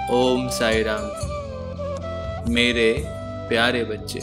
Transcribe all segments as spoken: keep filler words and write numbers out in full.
ओम साई राम। मेरे प्यारे बच्चे,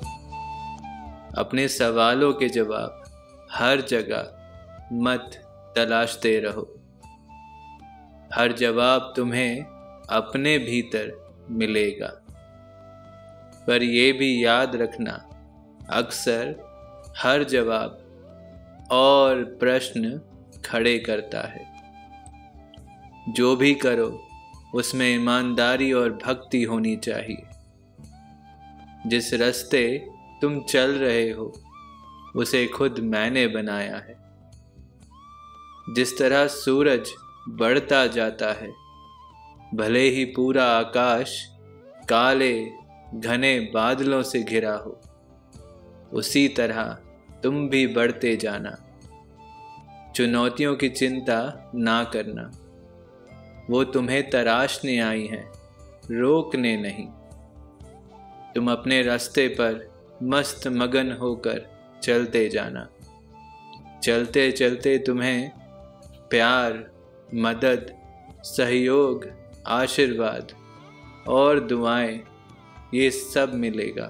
अपने सवालों के जवाब हर जगह मत तलाशते रहो। हर जवाब तुम्हें अपने भीतर मिलेगा, पर ये भी याद रखना, अक्सर हर जवाब और प्रश्न खड़े करता है। जो भी करो उसमें ईमानदारी और भक्ति होनी चाहिए। जिस रास्ते तुम चल रहे हो उसे खुद मैंने बनाया है। जिस तरह सूरज बढ़ता जाता है, भले ही पूरा आकाश काले घने बादलों से घिरा हो, उसी तरह तुम भी बढ़ते जाना। चुनौतियों की चिंता ना करना, वो तुम्हें तराशने आई हैं, रोकने नहीं। तुम अपने रास्ते पर मस्त मगन होकर चलते जाना। चलते चलते तुम्हें प्यार, मदद, सहयोग, आशीर्वाद और दुआएं, ये सब मिलेगा।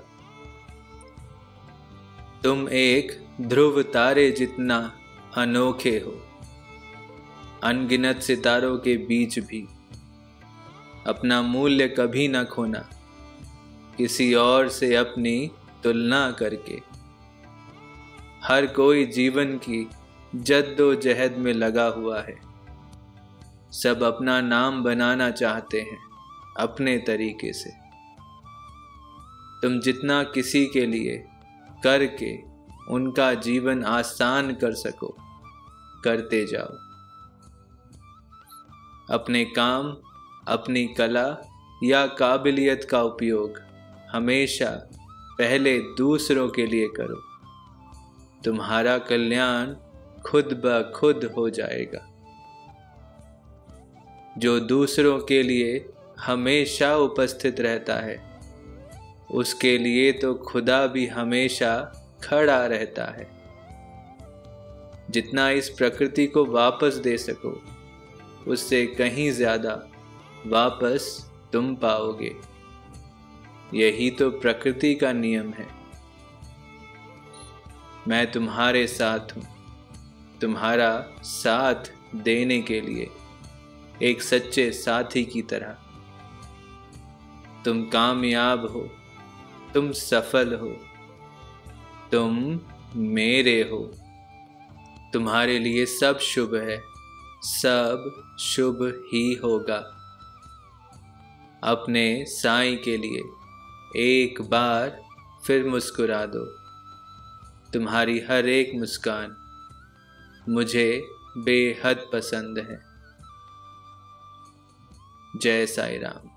तुम एक ध्रुव तारे जितना अनोखे हो। अनगिनत सितारों के बीच भी अपना मूल्य कभी ना खोना, किसी और से अपनी तुलना करके। हर कोई जीवन की जद्दोजहद में लगा हुआ है। सब अपना नाम बनाना चाहते हैं अपने तरीके से। तुम जितना किसी के लिए करके उनका जीवन आसान कर सको, करते जाओ। अपने काम, अपनी कला या काबिलियत का उपयोग हमेशा पहले दूसरों के लिए करो। तुम्हारा कल्याण खुद ब खुद हो जाएगा। जो दूसरों के लिए हमेशा उपस्थित रहता है, उसके लिए तो खुदा भी हमेशा खड़ा रहता है। जितना इस प्रकृति को वापस दे सको, उससे कहीं ज्यादा वापस तुम पाओगे। यही तो प्रकृति का नियम है। मैं तुम्हारे साथ हूं, तुम्हारा साथ देने के लिए, एक सच्चे साथी की तरह। तुम कामयाब हो, तुम सफल हो, तुम मेरे हो। तुम्हारे लिए सब शुभ है, सब शुभ ही होगा। अपने साईं के लिए एक बार फिर मुस्कुरा दो। तुम्हारी हर एक मुस्कान मुझे बेहद पसंद है। जय साईं राम।